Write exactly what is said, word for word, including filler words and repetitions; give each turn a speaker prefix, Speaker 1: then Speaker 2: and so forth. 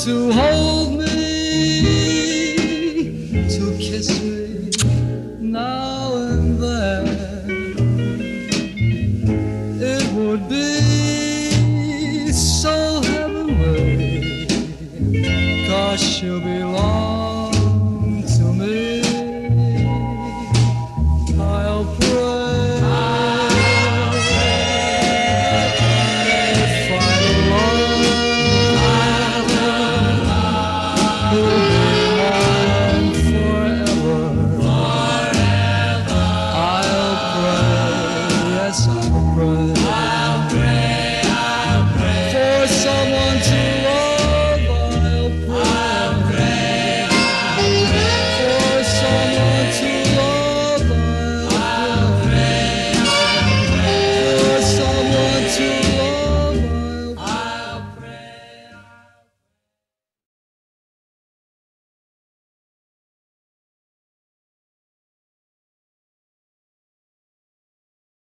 Speaker 1: to hold me, to kiss me now and then. It would be so heavenly, 'cause she'll belong to me. I'll pray, I'll pray if I love, who'll be mine forever. Forever. I'll pray, yes I'll pray.